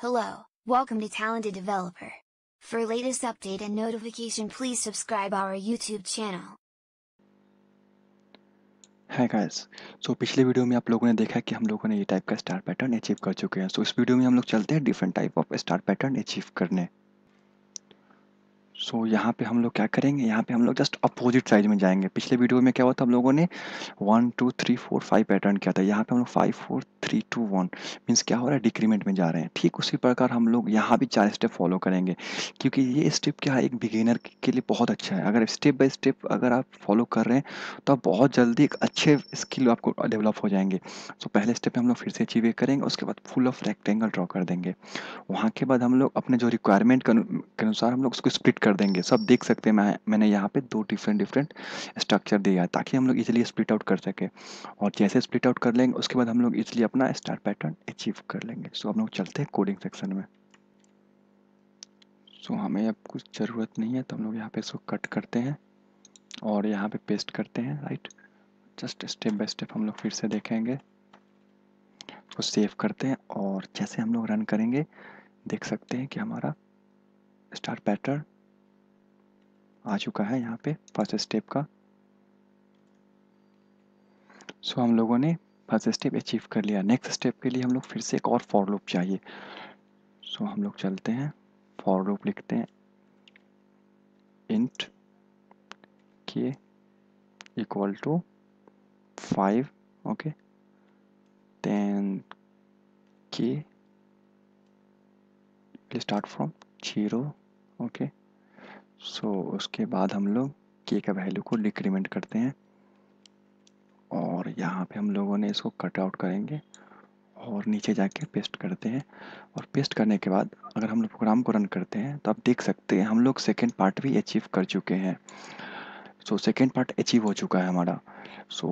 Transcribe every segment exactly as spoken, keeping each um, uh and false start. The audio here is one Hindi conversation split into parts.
Hello, welcome to Talented Developer. For latest update and notification, please subscribe our YouTube channel. है गाइस। सो पिछले वीडियो में आप लोगों ने देखा कि हम लोगों ने ये टाइप का स्टार पैटर्न अचीव कर चुके हैं। सो so, इस वीडियो में हम लोग चलते हैं different type of star pattern achieve करने। सो so, यहाँ पे हम लोग क्या करेंगे, यहाँ पे हम लोग जस्ट अपोजिट साइड में जाएंगे। पिछले वीडियो में क्या हुआ था, हम लोगों ने one two three four five pattern किया था। यहाँ पे हम लोग five four three two one means क्या हो रहा है, डिक्रीमेंट में जा रहे हैं। ठीक उसी प्रकार हम लोग यहाँ भी चार स्टेप फॉलो करेंगे, क्योंकि ये स्टेप क्या है, एक बिगिनर के लिए बहुत अच्छा है। अगर स्टेप बाय स्टेप अगर आप फॉलो कर रहे हैं तो आप बहुत जल्दी एक अच्छे स्किल आपको डेवलप हो जाएंगे। सो so, पहले स्टेप हम लोग फिर से अचीव करेंगे, उसके बाद फुल ऑफ रेक्टेंगल ड्रॉ कर देंगे। वहाँ के बाद हम लोग अपने जो रिक्वायरमेंट के अनुसार हम लोग उसको स्प्लिट कर देंगे। सब देख सकते हैं, मैं मैंने यहाँ पे दो डिफरेंट डिफरेंट स्ट्रक्चर दिया है ताकि हम लोग इजीली स्प्लिट आउट कर सके। और जैसे स्प्लिट आउट कर लेंगे उसके बाद हम लोग इजीली अपना स्टार पैटर्न अचीव कर लेंगे। सो हम लोग चलते हैं कोडिंग सेक्शन में। सो हमें अब कुछ ज़रूरत नहीं है तो हम लोग यहाँ पे इसको कट करते हैं और यहाँ पे पेस्ट करते हैं। Right, just step by step हम लोग फिर से देखेंगे, उसको सेव करते हैं और जैसे हम लोग रन करेंगे देख सकते हैं कि हमारा स्टार पैटर्न आ चुका है यहाँ पे फर्स्ट स्टेप का। सो so, हम लोगों ने फर्स्ट स्टेप अचीव कर लिया। नेक्स्ट स्टेप के लिए हम लोग फिर से एक और फॉर लूप चाहिए। सो so, हम लोग चलते हैं, फॉर लूप लिखते हैं int K equal to five, okay, then K will start from zero, okay. So उसके बाद हम लोग के का वैल्यू को डिक्रीमेंट करते हैं और यहाँ पे हम लोगों ने इसको कट आउट करेंगे और नीचे जाके पेस्ट करते हैं। और पेस्ट करने के बाद अगर हम लोग प्रोग्राम को रन करते हैं तो आप देख सकते हैं हम लोग सेकेंड पार्ट भी अचीव कर चुके हैं। सो सेकेंड पार्ट अचीव हो चुका है हमारा। सो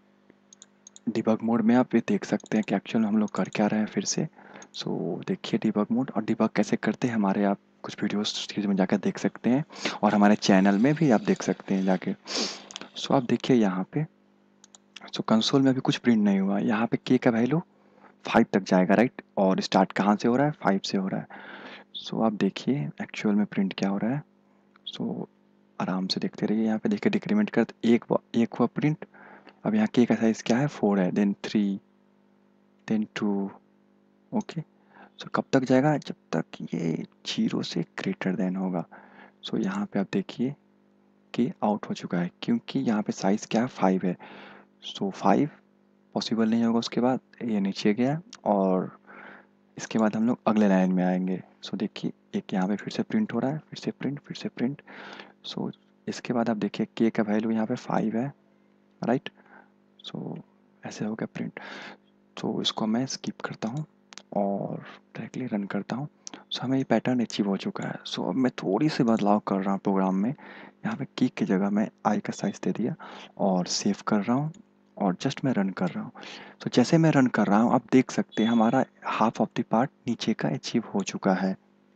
so, डिबग मोड में आप ये देख सकते हैं कि एक्चुअल हम लोग कर क्या रहे हैं फिर से। सो so, देखिए डिबग मोड, और डिबग कैसे करते हैं हमारे आप कुछ वीडियोस सीरीज में जाकर देख सकते हैं और हमारे चैनल में भी आप देख सकते हैं जाके। सो so, आप देखिए यहाँ पे, सो so, कंसोल में अभी कुछ प्रिंट नहीं हुआ। यहाँ पे के का वैल्यू फाइव तक जाएगा, राइट, और स्टार्ट कहाँ से हो रहा है, फाइव से हो रहा है। सो so, आप देखिए एक्चुअल में प्रिंट क्या हो रहा है। सो so, आराम से देखते रहिए। यहाँ पे देखिए डिक्रीमेंट कर एक एक हुआ प्रिंट। अब यहाँ के का साइज क्या है, फोर है, then three, then two, okay. So कब तक जाएगा, जब तक ये जीरो से ग्रेटर देन होगा। सो so, यहाँ पे आप देखिए कि आउट हो चुका है क्योंकि यहाँ पे साइज क्या है, फाइव है। सो so, फाइव पॉसिबल नहीं होगा। उसके बाद ये नीचे गया और इसके बाद हम लोग अगले लाइन में आएंगे। सो so, देखिए एक यहाँ पे फिर से प्रिंट हो रहा है, फिर से प्रिंट, फिर से प्रिंट। सो so, इसके बाद आप देखिए के का वैल्यू यहाँ पे फाइव है, राइट। सो so, ऐसे हो गया प्रिंट। तो so, इसको मैं स्किप करता हूँ और डायरेक्टली रन करता हूँ। सो so, हमें ये पैटर्न अचीव हो चुका है। सो so, अब मैं थोड़ी सी बदलाव कर रहा हूँ प्रोग्राम में। यहाँ पे की की जगह मैं आई का साइज दे दिया और सेव कर रहा हूँ और जस्ट मैं रन कर रहा हूँ। तो so, जैसे मैं रन कर रहा हूँ आप देख सकते हैं हमारा हाफ ऑफ द पार्ट नीचे का अचीव हो चुका है।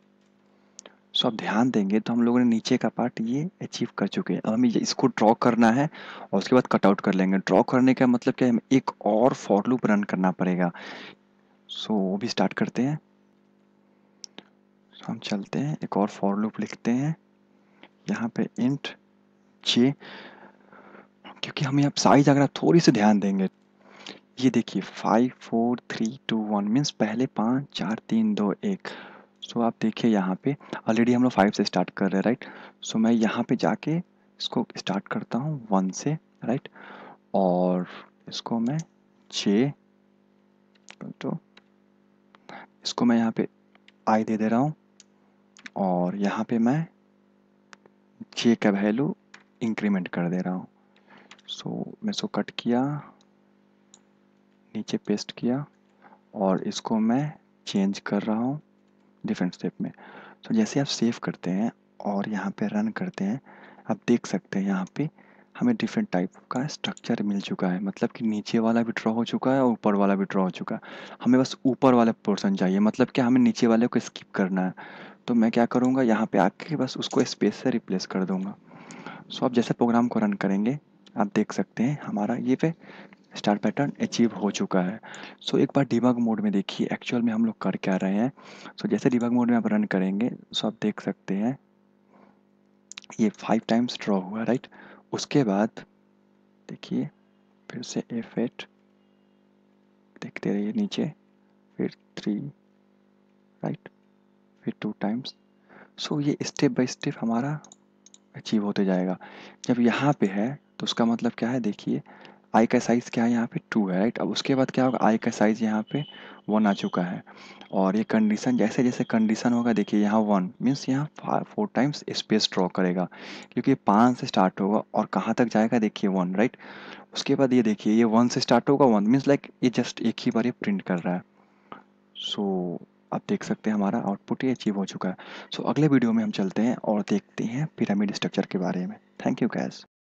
सो so, आप ध्यान देंगे तो हम लोगों ने नीचे का पार्ट ये अचीव कर चुके हैं। अब हमें इसको ड्रॉ करना है और उसके बाद कट आउट कर लेंगे। ड्रॉ करने का मतलब क्या है, हमें एक और फॉर लूप रन करना पड़ेगा। सो so, वो भी स्टार्ट करते हैं। so, हम चलते हैं, एक और फॉर लूप लिखते हैं यहाँ पे इंट जे, क्योंकि हमें अब साइज अगर आप थोड़ी सी ध्यान देंगे, ये देखिए five four three two one means पहले पाँच चार तीन दो एक। सो आप देखिए यहाँ पे ऑलरेडी हम लोग फाइव से स्टार्ट कर रहे हैं, राइट। सो मैं यहाँ पे जाके इसको स्टार्ट करता हूँ वन से, राइट, और इसको मैं जे, तो इसको मैं यहाँ पे आई दे दे रहा हूँ और यहाँ पे मैं जे का वैल्यू इंक्रीमेंट कर दे रहा हूँ। सो so, मैं इसको कट किया, नीचे पेस्ट किया और इसको मैं चेंज कर रहा हूँ डिफरेंट स्टेप में। सो so, जैसे आप सेव करते हैं और यहाँ पे रन करते हैं आप देख सकते हैं यहाँ पे हमें डिफरेंट टाइप का स्ट्रक्चर मिल चुका है। मतलब कि नीचे वाला भी ड्रॉ हो चुका है और ऊपर वाला भी ड्रॉ हो चुका है। हमें बस ऊपर वाला पोर्शन चाहिए, मतलब कि हमें नीचे वाले को स्किप करना है। तो मैं क्या करूँगा, यहाँ पे आके बस उसको स्पेस से रिप्लेस कर दूँगा। सो आप जैसे प्रोग्राम को रन करेंगे आप देख सकते हैं हमारा ये पे स्टार पैटर्न अचीव हो चुका है। सो एक बार डिबग मोड में देखिए एक्चुअल में हम लोग कर क्या रहे हैं। सो जैसे डिबग मोड में आप रन करेंगे सो आप देख सकते हैं ये फाइव टाइम्स ड्रॉ हुआ, राइट। उसके बाद देखिए फिर से एफ एट, देखते रहिए नीचे, फिर थ्री, राइट, फिर टू टाइम्स। सो ये स्टेप बाय स्टेप हमारा अचीव होते जाएगा। जब यहाँ पे है तो उसका मतलब क्या है, देखिए आई का साइज़ क्या है यहाँ पे टू है, राइट। अब उसके बाद क्या होगा, आई का साइज़ यहाँ पे वन आ चुका है। और ये कंडीशन जैसे जैसे कंडीशन होगा, देखिए यहाँ वन मीन्स यहाँ फोर टाइम्स स्पेस ड्रॉ करेगा, क्योंकि पाँच से स्टार्ट होगा और कहाँ तक जाएगा, देखिए वन, राइट। उसके बाद ये देखिए ये वन से स्टार्ट होगा, वन मीन्स लाइक ये जस्ट एक ही बार ये प्रिंट कर रहा है। सो आप देख सकते हैं हमारा आउटपुट ये अचीव हो चुका है। सो अगले वीडियो में हम चलते हैं और देखते हैं पिरामिड स्ट्रक्चर के बारे में। Thank you gas.